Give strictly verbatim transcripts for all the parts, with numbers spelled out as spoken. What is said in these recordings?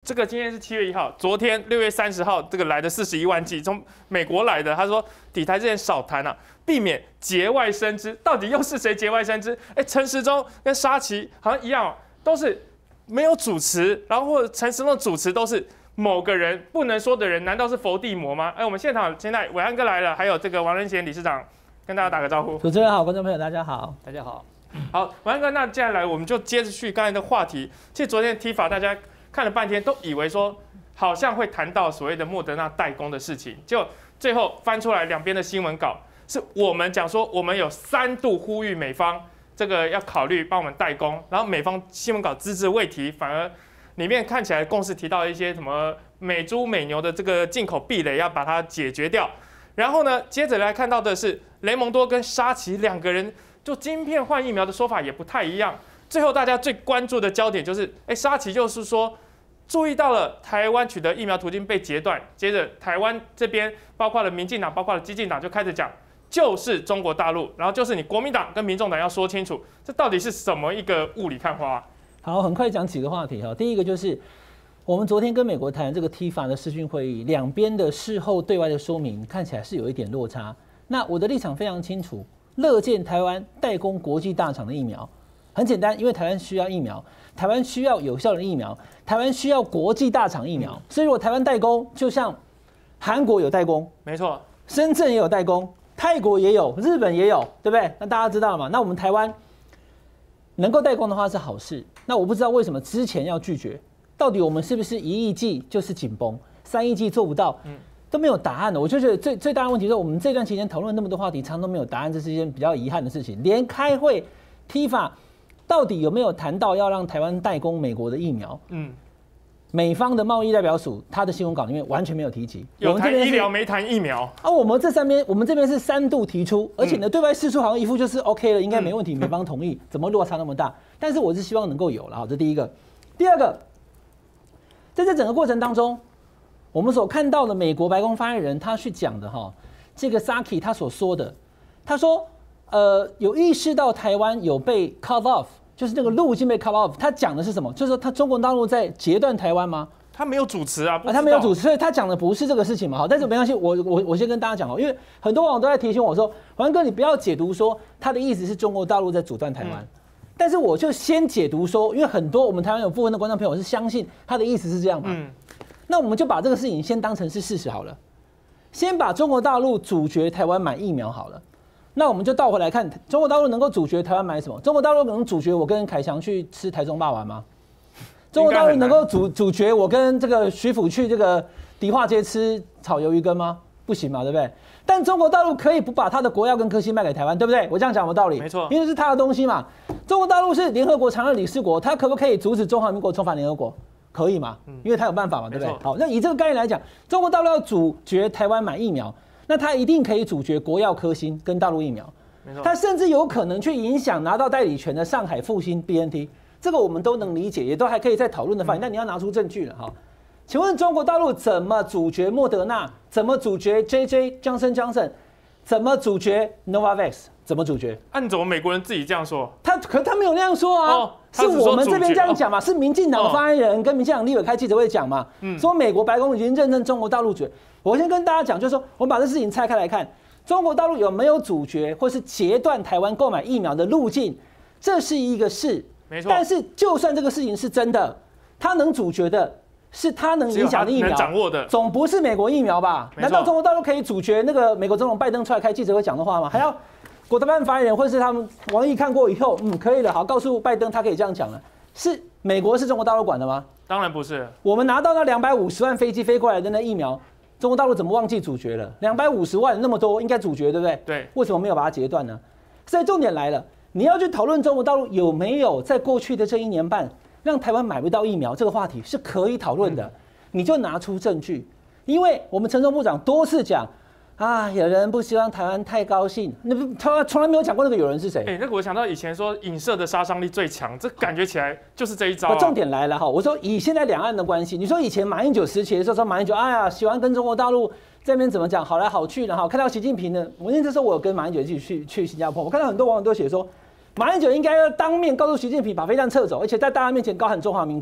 这个今天是七月一号，昨天六月三十号这个来的四十一万剂，从美国来的，他说抵台之前少谈啊，避免节外生枝。到底又是谁节外生枝？哎，陈时中跟沙奇好像一样，都是没有主持，然后或者陈时中的主持都是某个人不能说的人，难道是佛地魔吗？哎，我们现场现在伟安哥来了，还有这个王仁贤理事长，跟大家打个招呼。 主持人好，观众朋友大家好， 大家好。 好，伟安哥，那接下来我们就接着去刚才的话题。其实昨天的 T 法大家看了半天，都以为说好像会谈到所谓的莫德纳代工的事情，结果最后翻出来两边的新闻稿，是我们讲说我们有三度呼吁美方这个要考虑帮我们代工，然后美方新闻稿只字未提，反而里面看起来共识提到一些什么美猪美牛的这个进口壁垒要把它解决掉。然后呢，接着来看到的是雷蒙多跟沙奇两个人就晶片换疫苗的说法也不太一样。最后大家最关注的焦点就是，哎，沙奇就是说注意到了台湾取得疫苗途径被截断，接着台湾这边包括了民进党，包括了基进党就开始讲，就是中国大陆，然后就是你国民党跟民众党要说清楚，这到底是什么一个雾里看花啊？ 好，很快讲几个话题哈。第一个就是我们昨天跟美国谈这个 T 法的视讯会议，两边的事后对外的说明看起来是有一点落差。那我的立场非常清楚，乐见台湾代工国际大厂的疫苗。很简单，因为台湾需要疫苗，台湾需要有效的疫苗，台湾需要国际大厂疫苗，嗯、所以如果台湾代工，就像韩国有代工， 没错， 深圳也有代工，泰国也有，日本也有，对不对？那大家知道了嘛？那我们台湾能够代工的话是好事。那我不知道为什么之前要拒绝，到底我们是不是一亿剂就是紧绷，三亿剂做不到？嗯。都没有答案的，我就觉得最最大的问题是我们这段期间讨论那么多话题，常常都没有答案，这是一件比较遗憾的事情。连开会 T 法到底有没有谈到要让台湾代工美国的疫苗？嗯，美方的贸易代表署他的新闻稿里面完全没有提及。 有谈医疗没谈疫苗啊？我们这三边，我们这边是三度提出，而且呢，对外释出好像一副就是 OK 了，应该没问题，美方同意，怎么落差那么大？但是我是希望能够有了，好，这第一个。第二个，在这整个过程当中，我们所看到的美国白宫发言人他去讲的哈，这个 Saki 他所说的，他说呃有意识到台湾有被 cut off， 就是那个路径被 cut off， 他讲的是什么？就是说他中国大陆在截断台湾吗？ 他没有主持啊， 啊他没有主持，所以他讲的不是这个事情嘛。好，但是没关系，我我我先跟大家讲哦，因为很多网友都在提醒我说，黄哥你不要解读说他的意思是中国大陆在阻断台湾。嗯，但是我就先解读说，因为很多我们台湾有部分的观众朋友是相信他的意思是这样嘛。嗯，那我们就把这个事情先当成是事实好了，先把中国大陆阻绝台湾买疫苗好了。那我们就倒回来看，中国大陆能够阻绝台湾买什么？中国大陆能阻绝我跟凯翔去吃台中霸王吗？中国大陆能够阻阻绝我跟这个徐府去这个迪化街吃炒鱿鱼羹吗？不行嘛，对不对？但中国大陆可以不把他的国药跟科兴卖给台湾，对不对？我这样讲有道理， 没错， 因为是他的东西嘛。中国大陆是联合国常任理事国，他可不可以阻止中华民国重返联合国？可以嘛？因为他有办法嘛，对不对？好，那以这个概念来讲，中国大陆要阻绝台湾买疫苗，那他一定可以阻绝国药、科兴跟大陆疫苗。他甚至有可能去影响拿到代理权的上海复星 B N T， 这个我们都能理解，也都还可以再讨论的范围。那你要拿出证据了哈。请问中国大陆怎么阻绝莫德纳？怎么阻绝 J J Johnson Johnson？ 怎么阻绝 Novavax？ 怎么阻绝？ 按怎么美国人自己这样说？ 他可他没有那样说啊，哦、是我们这边这样讲嘛？哦、是民进党发言人跟民进党立委开记者会讲嘛？嗯、说美国白宫已经认证中国大陆阻绝。我先跟大家讲，就是说我们把这事情拆开来看，中国大陆有没有阻绝或是截断台湾购买疫苗的路径，这是一个事， 没错。 但是就算这个事情是真的，他能阻绝的。是他能影响的疫苗， 掌握的总不是美国疫苗吧？难道中国大陆可以阻绝那个美国总统拜登出来开记者会讲的话吗？还要国台办发言人或是他们王毅看过以后，嗯，可以了，好，告诉拜登他可以这样讲了。是美国是中国大陆管的吗？ 当然不是。我们拿到那两百五十万飞机飞过来的那疫苗，中国大陆怎么忘记阻绝了？两百五十万那么多，应该阻绝对不对？ 对。 为什么没有把它截断呢？所以重点来了，你要去讨论中国大陆有没有在过去的这一年半让台湾买不到疫苗这个话题是可以讨论的。嗯，你就拿出证据，因为我们陈忠部长多次讲啊，有人不希望台湾太高兴，那他从来没有讲过那个有人是谁。 哎、欸，那个我想到以前说影射的杀伤力最强，这感觉起来就是这一招、啊。 重点来了哈，我说以现在两岸的关系，你说以前马英九时期的时候说马英九哎呀喜欢跟中国大陆这边怎么讲好来好去，然后看到习近平呢，我那时候我有跟马英九一起去去新加坡，我看到很多网友都写说马英九应该要当面告诉习近平把飞弹撤走，而且在大家面前高喊中华民国。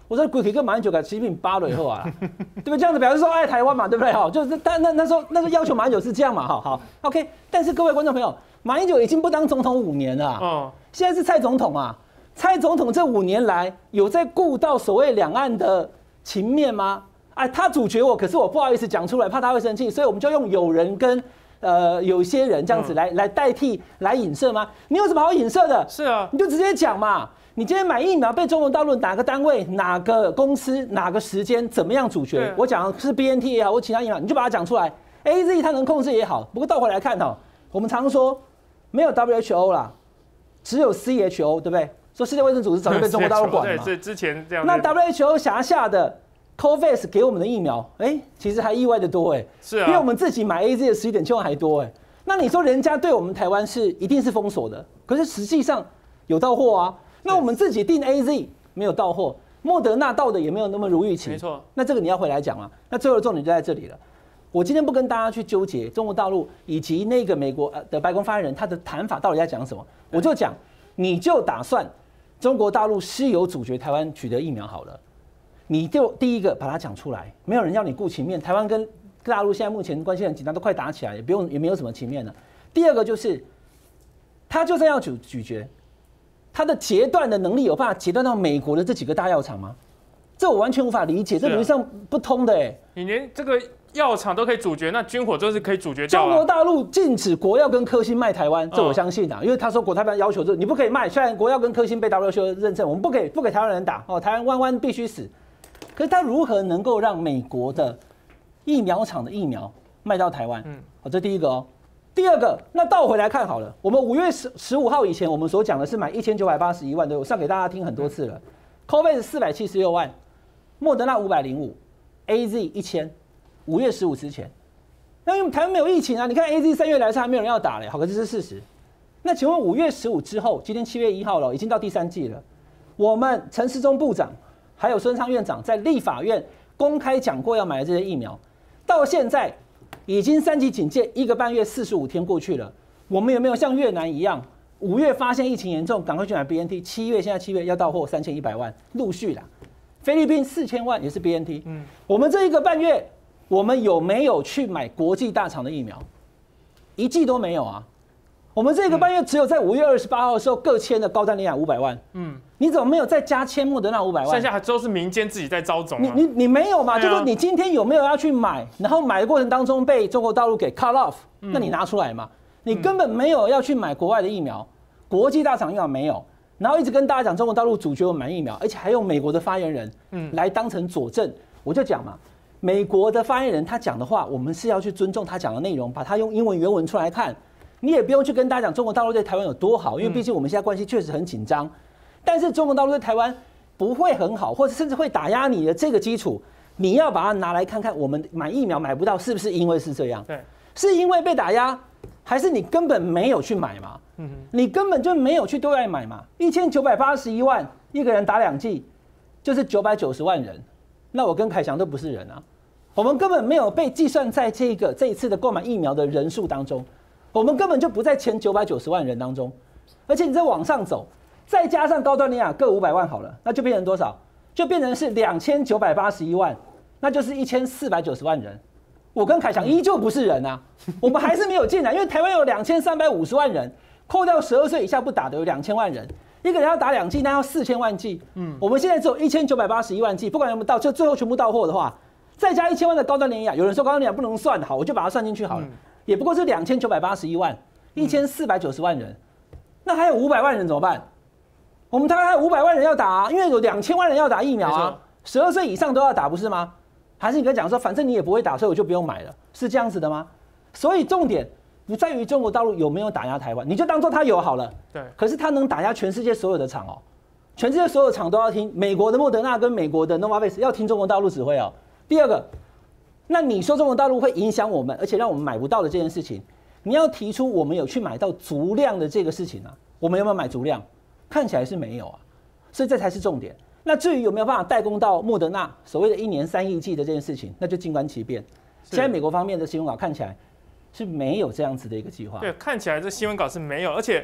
我说鬼可以跟马英九改习近平扒了以后啊，对不对？这样子表示说爱台湾嘛，对不对？哈，就是但那那时候那时候要求马英九是这样嘛，哈好 ，OK。但是各位观众朋友，马英九已经不当总统五年了，哦，现在是蔡总统啊。蔡总统这五年来有在顾到所谓两岸的情面吗？哎，他阻绝我，可是我不好意思讲出来，怕他会生气，所以我们就用有人跟呃有些人这样子来、嗯、来代替来影射吗？你有什么好影射的？ 是啊， 你就直接讲嘛。你今天买疫苗被中国大陆哪个单位、哪个公司、哪个时间怎么样阻绝？我讲是 B N T 也好，或其他疫苗，你就把它讲出来。A Z 它能控制也好，不过倒回来看哈，我们常说没有 W H O 啦，只有 C H O， 对不对？说世界卫生组织早就被中国大陆管了嘛。 对，之前这样。 那 W H O 辖下的 COVAX 给我们的疫苗，哎、欸，其实还意外的多哎、欸， 是啊， 比我们自己买 A Z 的十一点七万还多哎、欸。那你说人家对我们台湾是一定是封锁的，可是实际上有到货啊。那我们自己订 A Z 没有到货，莫德纳到的也没有那么如预期。 没错。那这个你要回来讲嘛。那最后的重点就在这里了。我今天不跟大家去纠结中国大陆以及那个美国的白宫发言人他的谈法到底在讲什么，我就讲，你就打算中国大陆是有阻绝台湾取得疫苗好了，你就第一个把它讲出来，没有人要你顾情面。台湾跟大陆现在目前关系很紧张，都快打起来，也不用也没有什么情面了。第二个就是，他就算要拒拒绝。他的截断的能力有办法截断到美国的这几个大药厂吗？这我完全无法理解，这逻辑上不通的哎、欸。 你连这个药厂都可以阻绝，那军火就是可以阻绝掉、啊。 中国大陆禁止国药跟科兴卖台湾，这我相信啊，因为他说国台办要求，你不可以卖。虽然国药跟科兴被 W H O 认证，我们不给不给台湾人打哦，台湾湾湾必须死。可是他如何能够让美国的疫苗厂的疫苗卖到台湾？嗯，好，这第一个哦。第二个，那倒回来看好了，我们五月十十五号以前，我们所讲的是买一千九百八十一万，对，我上给大家听很多次了。COVAX 四百七十六万，莫德纳五百零五 ，A Z 一千，五月十五之前。那因为台湾没有疫情啊，你看 A Z 三月来是还没有人要打嘞，好，可是这是事实。那请问五月十五之后，今天七月一号了，已经到第三季了。我们陈时中部长还有孙昌院长在立法院公开讲过要买的这些疫苗，到现在。已经三级警戒一个半月，四十五天过去了。我们有没有像越南一样，五月发现疫情严重，赶快去买 B N T？ 七月现在七月要到货三千一百万，陆续啦。菲律宾四千万也是 B N T。嗯，我们这一个半月，我们有没有去买国际大厂的疫苗？一剂都没有啊。我们这个半月只有在五月二十八号的时候各签的高端联雅五百万。嗯，你怎么没有再加签莫德纳五百万？ 剩下还都是民间自己在招总、啊。 你你你没有嘛？啊、就是说你今天有没有要去买？然后买的过程当中被中国大陆给 cut off，、嗯、那你拿出来嘛？你根本没有要去买国外的疫苗，国际大厂疫苗没有，然后一直跟大家讲中国大陆阻绝我们买疫苗，而且还用美国的发言人来当成佐证。我就讲嘛，美国的发言人他讲的话，我们是要去尊重他讲的内容，把他用英文原文出来看。你也不用去跟大家讲中国大陆对台湾有多好，因为毕竟我们现在关系确实很紧张。但是中国大陆对台湾不会很好，或者甚至会打压你的这个基础，你要把它拿来看看，我们买疫苗买不到，是不是因为是这样？对，是因为被打压，还是你根本没有去买嘛？嗯，你根本就没有去对外买嘛？一千九百八十一万一个人打两剂，就是九百九十万人。那我跟凯翔都不是人啊，我们根本没有被计算在这个这一次的购买疫苗的人数当中。我们根本就不在前九百九十万人当中，而且你再往上走，再加上高端联雅各五百万好了，那就变成多少？就变成是两千九百八十一万，那就是一千四百九十万人。我跟凯翔依旧不是人啊，我们还是没有进来，因为台湾有两千三百五十万人，扣掉十二岁以下不打的有两千万人，一个人要打两剂，那要四千万剂。嗯，我们现在只有一千九百八十一万剂，不管有没有到，就最后全部到货的话，再加一千万的高端联雅，有人说高端联雅不能算，好，我就把它算进去好了。嗯，也不过是两千九百八十一万，一千四百九十万人，那还有五百万人怎么办？我们台湾还有五百万人要打、啊，因为有两千万人要打疫苗啊，十二岁以上都要打，不是吗？还是你跟讲说，反正你也不会打，所以我就不用买了，是这样子的吗？所以重点不在于中国大陆有没有打压台湾，你就当做他有好了。对。可是他能打压全世界所有的厂哦，全世界所有厂都要听美国的莫德纳跟美国的 Novavax 要听中国大陆指挥哦。第二个。那你说中国大陆会影响我们，而且让我们买不到的这件事情，你要提出我们有去买到足量的这个事情啊？我们有没有买足量？看起来是没有啊，所以这才是重点。那至于有没有办法代工到莫德纳所谓的一年三亿剂的这件事情，那就静观其变。现在美国方面的新闻稿看起来是没有这样子的一个计划。 对，看起来这新闻稿是没有，而且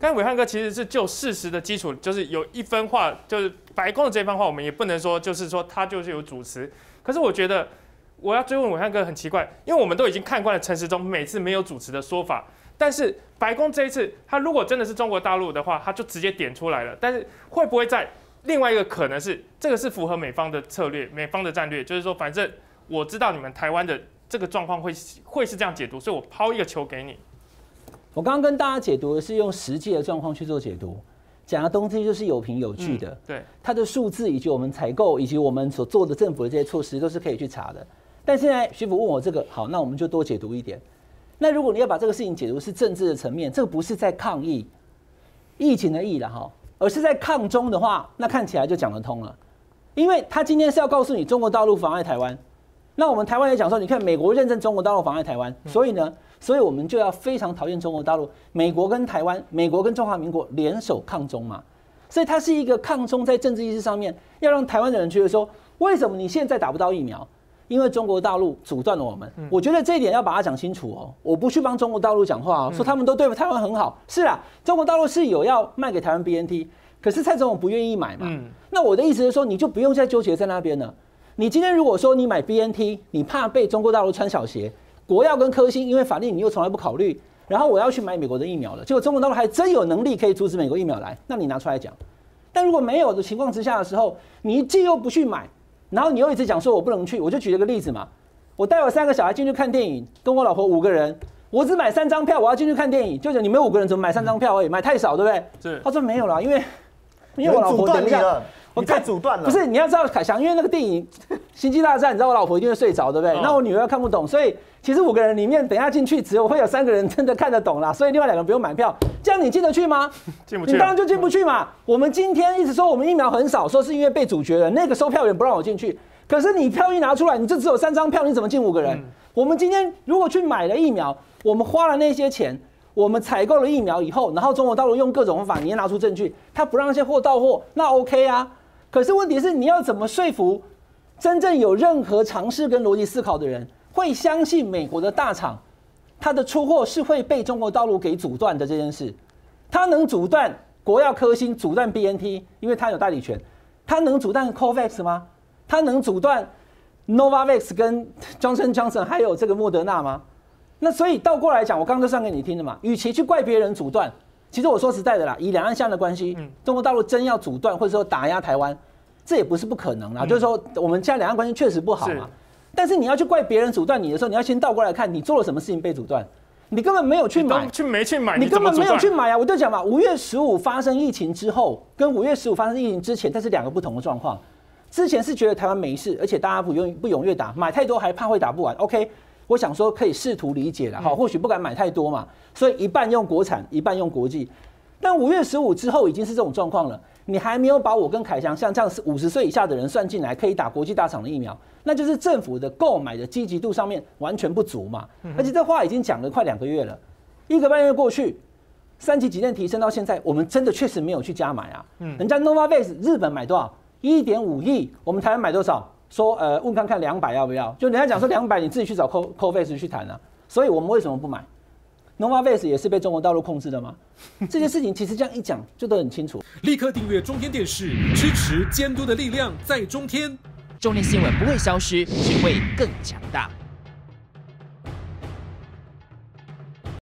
刚才暐瀚哥其实是就事实的基础，就是有一分话，就是白宫的这番话，我们也不能说就是说他就是有主持。可是我觉得我要追问暐瀚哥很奇怪，因为我们都已经看惯了陈时中每次没有主持的说法，但是白宫这一次他如果真的是中国大陆的话，他就直接点出来了。但是会不会在另外一个可能是这个是符合美方的策略、美方的战略，就是说反正我知道你们台湾的这个状况会会是这样解读，所以我抛一个球给你。 我刚刚跟大家解读的是用实际的状况去做解读，讲的东西就是有凭有据的，嗯、 对， 它的数字以及我们采购以及我们所做的政府的这些措施都是可以去查的。但现在徐府问我这个，好，那我们就多解读一点。那如果你要把这个事情解读是政治的层面，这个不是在抗议疫情的疫了哈，而是在抗中的话，那看起来就讲得通了，因为他今天是要告诉你中国大陆妨碍台湾，那我们台湾也讲说，你看美国认证中国大陆妨碍台湾，所以呢。所以我们就要非常讨厌中国大陆，美国跟台湾，美国跟中华民国联手抗中嘛，所以它是一个抗中，在政治意识上面要让台湾的人觉得说，为什么你现在打不到疫苗？因为中国大陆阻断了我们。嗯、我觉得这一点要把它讲清楚哦，我不去帮中国大陆讲话哦，说他们都对台湾很好。是啊，中国大陆是有要卖给台湾 B N T， 可是蔡总统不愿意买嘛。嗯、那我的意思是说，你就不用再纠结在那边了。你今天如果说你买 B N T， 你怕被中国大陆穿小鞋。国药跟科兴，因为法令你又从来不考虑，然后我要去买美国的疫苗了，结果中国大陆还真有能力可以阻止美国疫苗来，那你拿出来讲。但如果没有的情况之下的时候，你既又不去买，然后你又一直讲说我不能去，我就举了个例子嘛，我带我三个小孩进去看电影，跟我老婆五个人，我只买三张票，我要进去看电影，就讲你们五个人怎么买三张票而已，买太少对不对？ 是。 他说没有啦，因为因为我老婆等一下。 我太阻断了。 不是，你要知道凯翔，因为那个电影《星际大战》，你知道我老婆一定会睡着，对不对？哦、那我女儿看不懂，所以其实五个人里面，等一下进去只有会有三个人真的看得懂啦，所以另外两个人不用买票。这样你进得去吗？ 进不去。 你当然就进不去嘛。我们今天一直说我们疫苗很少，说是因为被阻绝了，那个售票员不让我进去。可是你票一拿出来，你就只有三张票，你怎么进五个人？嗯、我们今天如果去买了疫苗，我们花了那些钱。我们采购了疫苗以后，然后中国大陆用各种方法，你也拿出证据，他不让那些货到货，那 OK 啊。可是问题是，你要怎么说服真正有任何常识跟逻辑思考的人，会相信美国的大厂，它的出货是会被中国大陆给阻断的这件事？它能阻断国药科兴，阻断 B N T， 因为它有代理权。它能阻断 COVAX 吗？它能阻断 Novavax 跟 Johnson Johnson 还有这个莫德纳吗？那所以倒过来讲，我刚刚就上给你听的嘛，与其去怪别人阻断。其实我说实在的啦，以两岸相的关系，嗯、中国大陆真要阻断或者说打压台湾，这也不是不可能啦。嗯、就是说，我们现在两岸关系确实不好嘛。但是你要去怪别人阻断你的时候，你要先倒过来看，你做了什么事情被阻断？你根本没有去买， 去没去买， 你根本没有去买啊！我就讲嘛，五月十五发生疫情之后，跟五月十五发生疫情之前，这是两个不同的状况。之前是觉得台湾没事，而且大家不用不踊跃打，买太多还怕会打不完。OK。我想说可以试图理解了，好，或许不敢买太多嘛，所以一半用国产，一半用国际。但五月十五之后已经是这种状况了，你还没有把我跟凯翔像这样五十岁以下的人算进来，可以打国际大厂的疫苗，那就是政府的购买的积极度上面完全不足嘛。而且这话已经讲了快两个月了，一个半月过去，三级警戒提升到现在，我们真的确实没有去加买啊。人家 Novavax 日本买多少？一点五亿，我们台湾买多少？说呃，问看看两百要不要？就人家讲说两百，你自己去找 COVAX 去谈啊。所以我们为什么不买 ？Novavax 也是被中国大陆控制的吗？这些事情其实这样一讲就都很清楚。 立刻订阅中天电视，支持监督的力量在中天。 中天新闻不会消失，只会更强大。